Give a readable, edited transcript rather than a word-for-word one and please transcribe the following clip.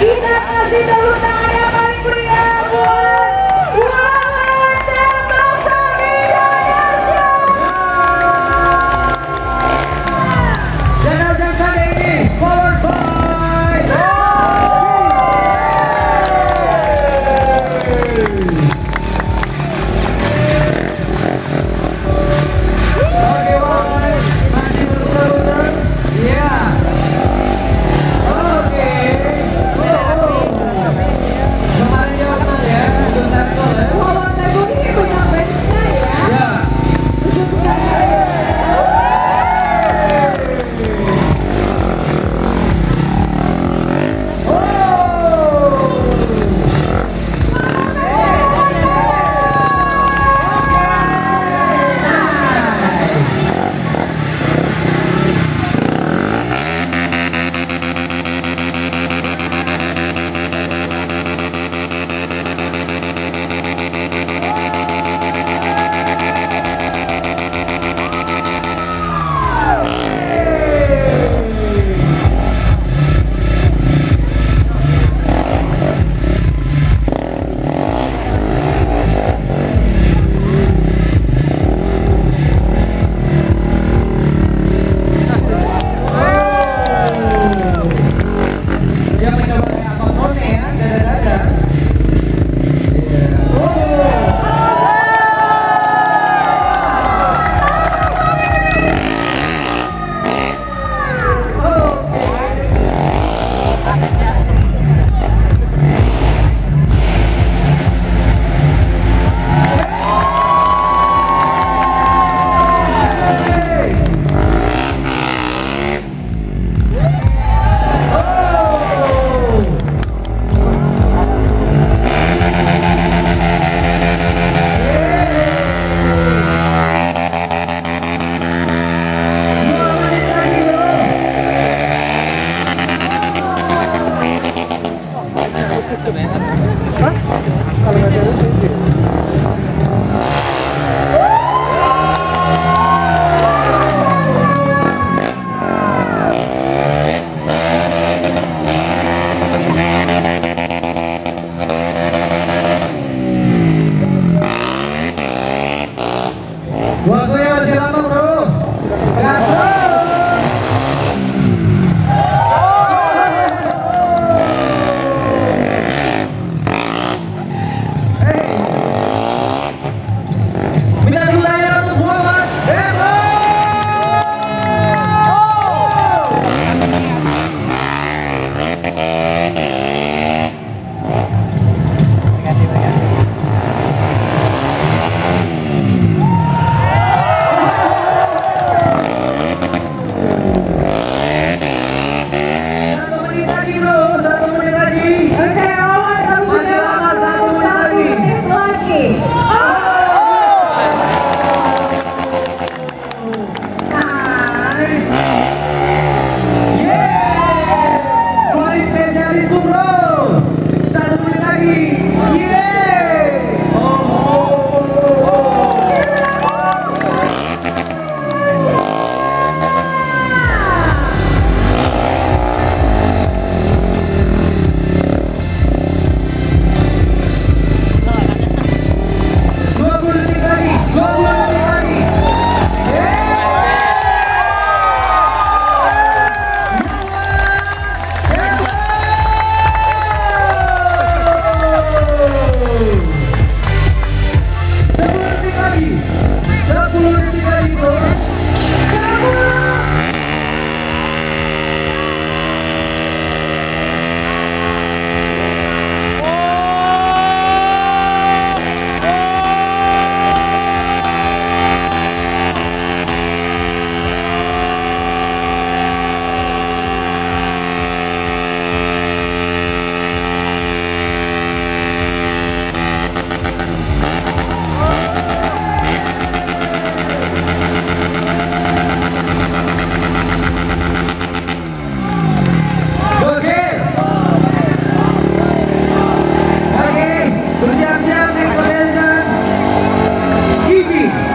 Kita kasih tepuk tangan yang paling meriah buat Wawan Tembak Sari Indonesia. Dan ajang kali ini powered by Oke, Wawan masih berputar-putar. Iya. Oke. Kemarin jawaban ya, untuk satu ya. Wawan Tembak ini punya fansnya ya. Ya. Dia mencoba kayak abang none ya, dada-dada. Iya. Waktunya masih lama, bro. Gas, bro. Hey. Minta dulu layar untuk Wawan Tembak. Satu menit lagi, bro. 1 menit lagi. Oke, Wawan kamu Masih lama, 1 menit lagi. menit lagi. Nice. Yeah. Paling spesialis, bro. 1 menit lagi. Yeah. Dua puluh detik lagi. 20 detik lagi. Sepuluh detik lagi, bro. Oke. Oke, bersiap-siap next contestant. Ibi.